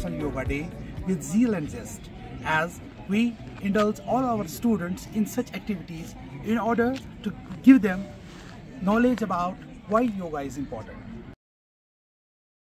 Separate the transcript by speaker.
Speaker 1: International Yoga Day with zeal and zest, as we indulge all our students in such activities in order to give them knowledge about why yoga is important.